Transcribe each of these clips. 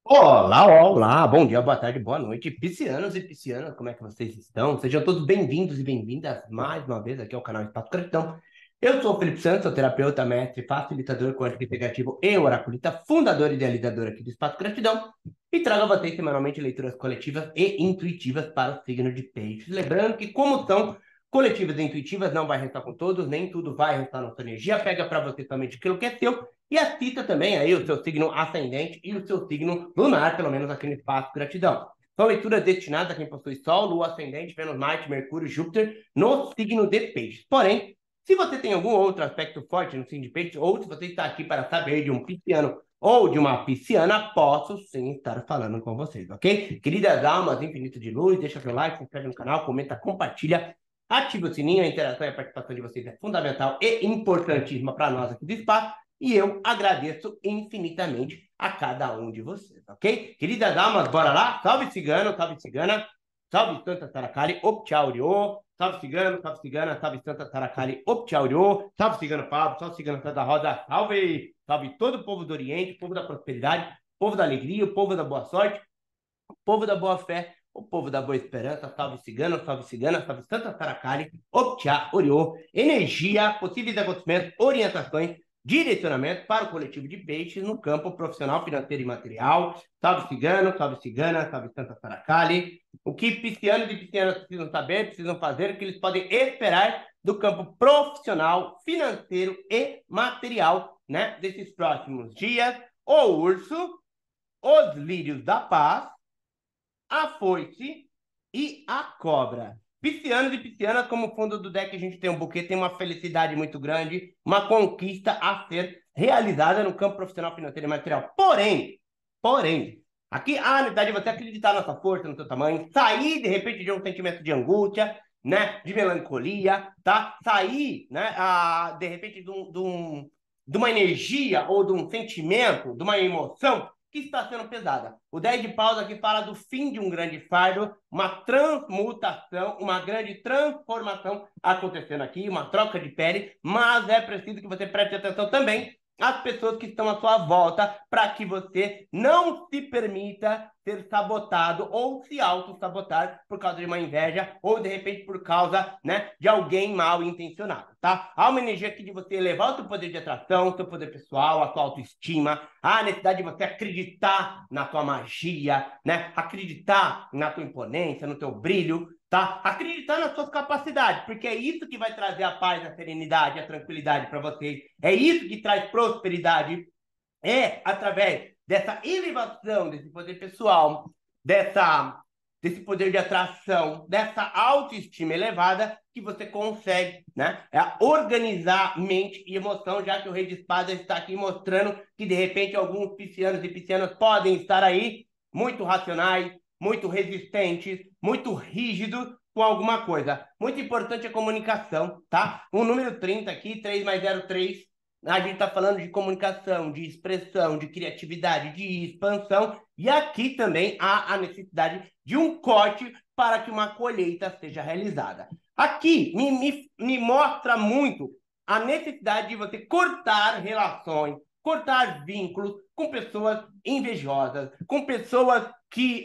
Olá, olá, bom dia, boa tarde, boa noite, piscianos e piscianas, como é que vocês estão? Sejam todos bem-vindos e bem-vindas mais uma vez aqui ao canal Espaço Gratidão. Eu sou o Felipe Santos, sou terapeuta, mestre, facilitador quântico integrativo e oraculista, fundador e idealizador aqui do Espaço Gratidão, e trago a vocês semanalmente leituras coletivas e intuitivas para o signo de Peixes. Lembrando que, como são coletivas e intuitivas, não vai restar com todos, nem tudo vai restar na sua energia, pega para você somente aquilo que é seu e assista também aí o seu signo ascendente e o seu signo lunar, pelo menos aqui no Espaço Gratidão. São leituras destinadas a quem possui Sol, Lua, Ascendente, Vênus, Marte, Mercúrio, Júpiter no signo de Peixes. Porém, se você tem algum outro aspecto forte no signo de Peixes, ou se você está aqui para saber de um pisciano ou de uma pisciana, posso sim estar falando com vocês, ok? Queridas almas, infinito de luz, deixa seu like, se inscreve no canal, comenta, compartilha, ativa o sininho, a interação e a participação de vocês é fundamental e importantíssima para nós aqui do Espaço. E eu agradeço infinitamente a cada um de vocês, ok? Queridas almas, bora lá? Salve cigano, salve cigana, salve Santa Taracali, Optchauriô, salve cigano, salve cigana, salve Santa Taracali, Optchauriô, salve cigano Pablo, salve cigano Santa Rosa, salve, salve todo o povo do Oriente, o povo da prosperidade, o povo da alegria, o povo da boa sorte, o povo da boa fé, o povo da boa esperança, salve cigano, salve cigana, salve Santa Taracali, Optcha, Oriô, energia, possíveis acontecimentos, orientações, direcionamento para o coletivo de peixes no campo profissional, financeiro e material. Salve cigano, salve cigana, salve Santa Taracali. O que piscianos e piscianas precisam saber, precisam fazer, o que eles podem esperar do campo profissional, financeiro e material, né, desses próximos dias. O urso, os lírios da paz, a foice e a cobra. Piscianos e piscianas, como fundo do deck, a gente tem um buquê, tem uma felicidade muito grande, uma conquista a ser realizada no campo profissional, financeiro e material. Porém, aqui a necessidade de você acreditar na sua força, no seu tamanho, sair de repente de um sentimento de angústia, né, de melancolia, tá? Sair, né, de repente de uma energia ou de um sentimento, de uma emoção que está sendo pesada. O 10 de paus aqui fala do fim de um grande fardo, uma transmutação, uma grande transformação acontecendo aqui, uma troca de pele, mas é preciso que você preste atenção também às pessoas que estão à sua volta para que você não se permita ser sabotado ou se auto-sabotar por causa de uma inveja ou de repente por causa, né, de alguém mal intencionado, tá? Há uma energia aqui de você elevar o seu poder de atração, o seu poder pessoal, a sua autoestima, a necessidade de você acreditar na tua magia, né? Acreditar na tua imponência, no teu brilho, tá? Acreditar nas suas capacidades, porque é isso que vai trazer a paz, a serenidade, a tranquilidade para vocês. É isso que traz prosperidade. É através dessa elevação desse poder pessoal, desse poder de atração, dessa autoestima elevada, que você consegue, né, organizar mente e emoção, já que o Rei de Espadas está aqui mostrando que, de repente, alguns piscianos e piscianas podem estar aí muito racionais, muito resistentes, muito rígidos com alguma coisa. Muito importante a comunicação, tá? O número 30 aqui, 3 mais 03, a gente está falando de comunicação, de expressão, de criatividade, de expansão, e aqui também há a necessidade de um corte para que uma colheita seja realizada. Aqui me mostra muito a necessidade de você cortar relações, cortar vínculos com pessoas invejosas, com pessoas que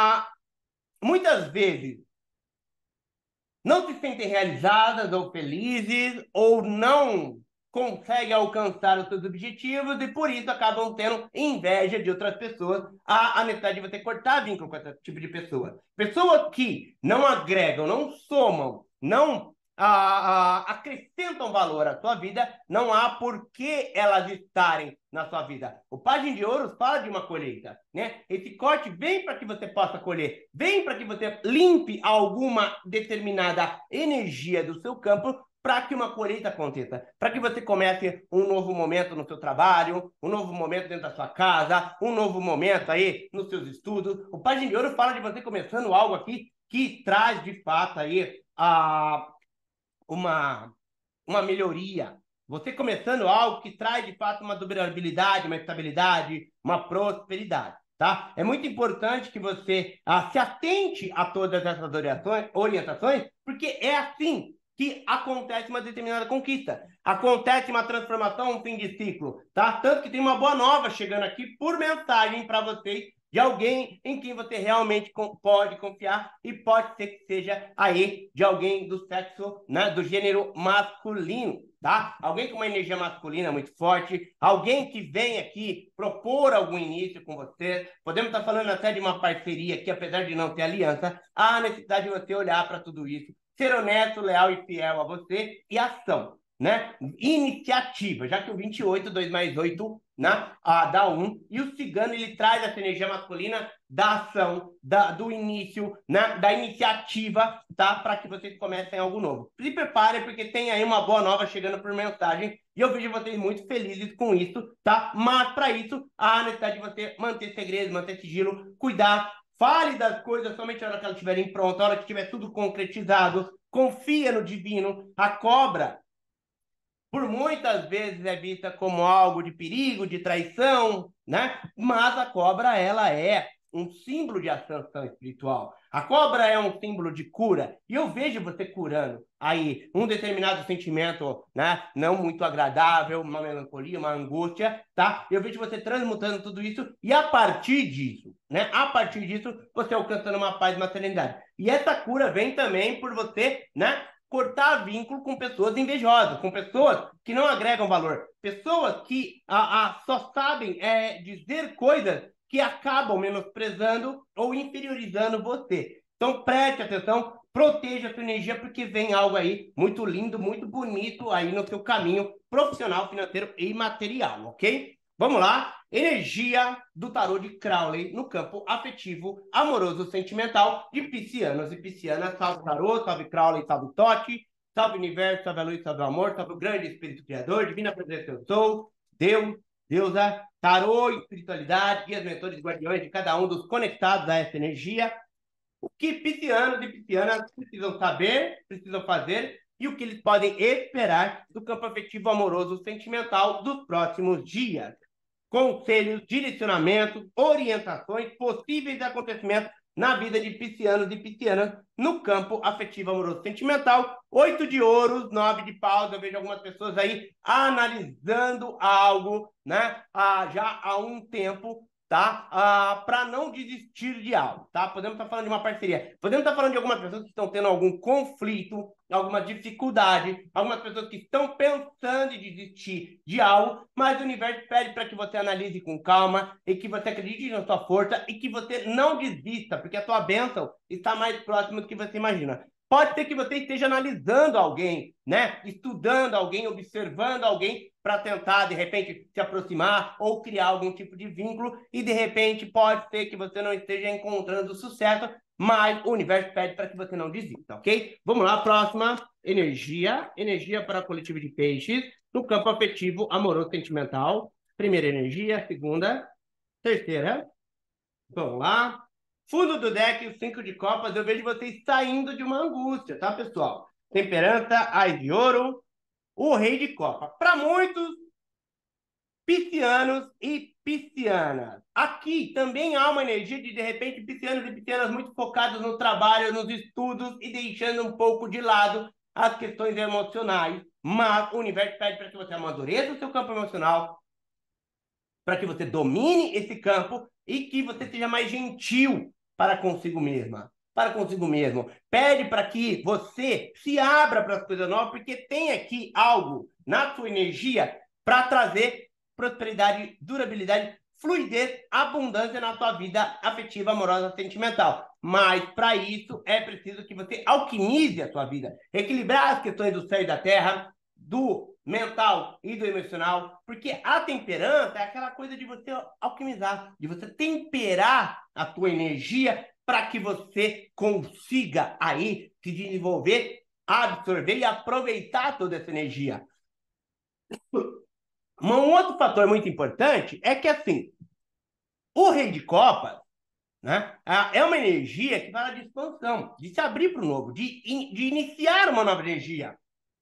muitas vezes não se sentem realizadas ou felizes ou não conseguem alcançar os seus objetivos e por isso acabam tendo inveja de outras pessoas. Há a necessidade de você cortar vínculo com esse tipo de pessoa. Pessoas que não agregam, não somam, não acrescentam valor à sua vida, não há por que elas estarem na sua vida. O Página de Ouros fala de uma colheita, né? Esse corte vem para que você possa colher, vem para que você limpe alguma determinada energia do seu campo para que uma colheita aconteça, para que você comece um novo momento no seu trabalho, um novo momento dentro da sua casa, um novo momento aí nos seus estudos. O Página de Ouro fala de você começando algo aqui que traz de fato aí uma, uma melhoria. Você começando algo que traz, de fato, uma durabilidade, uma estabilidade, uma prosperidade, tá? É muito importante que você se atente a todas essas orientações, porque é assim que acontece uma determinada conquista, acontece uma transformação, um fim de ciclo, tá? Tanto que tem uma boa nova chegando aqui por mensagem para vocês de alguém em quem você realmente pode confiar e pode ser que seja aí de alguém do sexo, né, do gênero masculino, tá? Alguém com uma energia masculina muito forte, alguém que vem aqui propor algum início com você. Podemos estar falando até de uma parceria que, apesar de não ter aliança, há necessidade de você olhar para tudo isso, ser honesto, leal e fiel a você e ação, né? Iniciativa, já que o 28, 2 mais 8, né? Dá 1, e o cigano ele traz essa energia masculina da ação, do início, né? Da iniciativa, tá? Para que vocês comecem algo novo. Se preparem, porque tem aí uma boa nova chegando por mensagem, e eu vejo vocês muito felizes com isso, tá? Mas para isso, há necessidade de você manter segredo, manter sigilo, cuidar. Fale das coisas somente na hora que elas estiverem prontas, na hora que tiver tudo concretizado. Confia no divino. A cobra, por muitas vezes, é vista como algo de perigo, de traição, né? Mas a cobra, ela é um símbolo de ascensão espiritual. A cobra é um símbolo de cura. E eu vejo você curando aí um determinado sentimento, né? Não muito agradável, uma melancolia, uma angústia, tá? Eu vejo você transmutando tudo isso e a partir disso, né? A partir disso, você alcançando uma paz e uma serenidade. E essa cura vem também por você, né? Cortar vínculo com pessoas invejosas, com pessoas que não agregam valor, pessoas que só sabem dizer coisas que acabam menosprezando ou inferiorizando você. Então preste atenção, proteja a sua energia, porque vem algo aí muito lindo, muito bonito aí no seu caminho profissional, financeiro e material, ok? Vamos lá, energia do tarô de Crowley no campo afetivo, amoroso, sentimental de piscianos e piscianas. Salve tarô, salve Crowley, salve Totti, salve universo, salve a luz, salve o amor, salve o grande espírito criador, divina presença eu sou, Deus, deusa, tarô, espiritualidade, guias, mentores, guardiões de cada um dos conectados a essa energia. O que piscianos e piscianas precisam saber, precisam fazer e o que eles podem esperar do campo afetivo, amoroso, sentimental dos próximos dias. Conselhos, direcionamentos, orientações, possíveis acontecimentos na vida de piscianos e piscianas no campo afetivo, amoroso, sentimental. 8 de ouros, 9 de paus. Eu vejo algumas pessoas aí analisando algo, né? Já há um tempo, tá? Para não desistir de algo, tá? Podemos estar falando de uma parceria. Podemos estar falando de algumas pessoas que estão tendo algum conflito, alguma dificuldade, algumas pessoas que estão pensando em desistir de algo, mas o universo pede para que você analise com calma e que você acredite na sua força e que você não desista, porque a sua bênção está mais próxima do que você imagina. Pode ser que você esteja analisando alguém, né? Estudando alguém, observando alguém para tentar, de repente, se aproximar ou criar algum tipo de vínculo e, de repente, pode ser que você não esteja encontrando sucesso, mas o universo pede para que você não desista, ok? Vamos lá, próxima. Energia. Energia para coletivo de peixes no campo afetivo, amoroso, sentimental. Primeira energia, segunda, terceira. Vamos lá. Fundo do deck, o 5 de copas, eu vejo vocês saindo de uma angústia, tá, pessoal? Temperança, Ás de ouro, o rei de copa. Para muitos piscianos e piscianas. Aqui também há uma energia de repente, piscianos e piscianas muito focados no trabalho, nos estudos e deixando um pouco de lado as questões emocionais. Mas o universo pede para que você amadureça o seu campo emocional, para que você domine esse campo e que você seja mais gentil para consigo mesma, para consigo mesmo. Pede para que você se abra para as coisas novas, porque tem aqui algo na sua energia para trazer prosperidade, durabilidade, fluidez, abundância na sua vida afetiva, amorosa, sentimental. Mas para isso é preciso que você alquimize a sua vida, equilibrar as questões do céu e da terra, do mental e do emocional, porque a temperança é aquela coisa de você alquimizar, de você temperar a tua energia para que você consiga aí se desenvolver, absorver e aproveitar toda essa energia. Um outro fator muito importante é que, assim, o rei de copas, né, é uma energia que fala de expansão, de se abrir para o novo, de iniciar uma nova energia.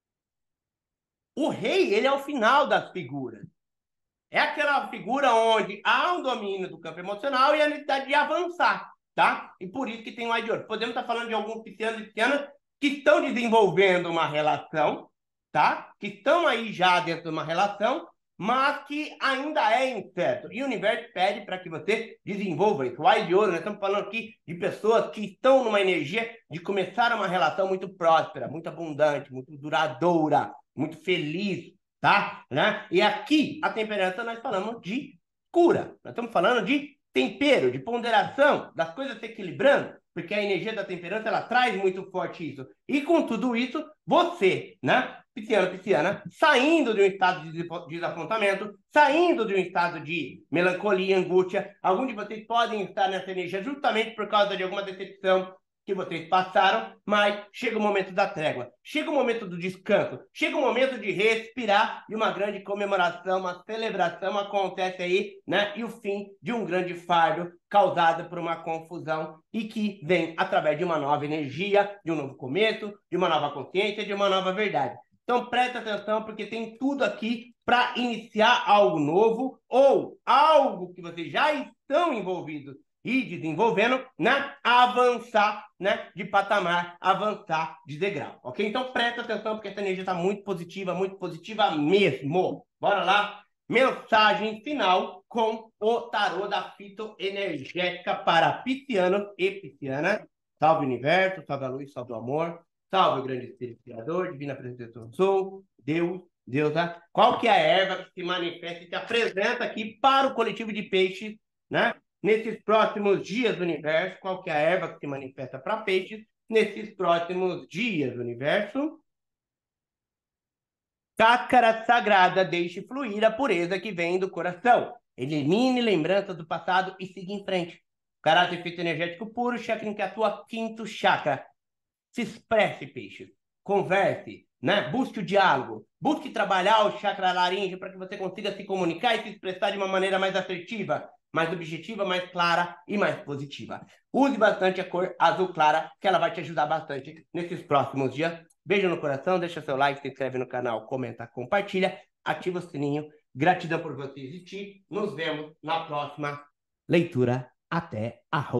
O rei, ele é o final das figuras. É aquela figura onde há um domínio do campo emocional e a necessidade de avançar, tá? E por isso que tem o Ás de ouro. Podemos estar falando de alguns piscianos e piscianas que estão desenvolvendo uma relação, tá? Que estão aí já dentro de uma relação, mas que ainda é incerto. E o universo pede para que você desenvolva isso. O Ai de Ouro, nós estamos falando aqui de pessoas que estão numa energia de começar uma relação muito próspera, muito abundante, muito duradoura, muito feliz, tá? Né? E aqui, a temperança, nós falamos de cura. Nós estamos falando de tempero, de ponderação, das coisas se equilibrando, porque a energia da temperança, ela traz muito forte isso. E com tudo isso, você, né? Pisciano, pisciana, saindo de um estado de desapontamento, saindo de um estado de melancolia, angústia. Alguns de vocês podem estar nessa energia justamente por causa de alguma decepção que vocês passaram, mas chega o momento da trégua, chega o momento do descanso, chega o momento de respirar e uma grande comemoração, uma celebração acontece aí, né? E o fim de um grande fardo causado por uma confusão e que vem através de uma nova energia, de um novo começo, de uma nova consciência, de uma nova verdade. Então presta atenção porque tem tudo aqui para iniciar algo novo ou algo que vocês já estão envolvidos e desenvolvendo, né? Avançar, né? De patamar, avançar de degrau, ok? Então presta atenção porque essa energia está muito positiva mesmo. Bora lá? Mensagem final com o tarô da fitoenergética para pisciano e pisciana. Salve o universo, salve a luz, salve o amor. Salve o grande Espírito Criador, divina presença do Sul, Deus, deusa. Qual que é a erva que se manifesta e se apresenta aqui para o coletivo de peixes, né? Nesses próximos dias do universo, qual que é a erva que se manifesta para peixes nesses próximos dias do universo? Chácara sagrada, deixe fluir a pureza que vem do coração. Elimine lembranças do passado e siga em frente. Caráter fitoenergético puro, chakra que atua quinto chakra. Se expresse, peixes. Converse, né? Busque o diálogo. Busque trabalhar o chakra laríngeo para que você consiga se comunicar e se expressar de uma maneira mais assertiva, mais objetiva, mais clara e mais positiva. Use bastante a cor azul clara, que ela vai te ajudar bastante nesses próximos dias. Beijo no coração, deixa seu like, se inscreve no canal, comenta, compartilha, ativa o sininho. Gratidão por você existir. Nos vemos na próxima leitura. Até a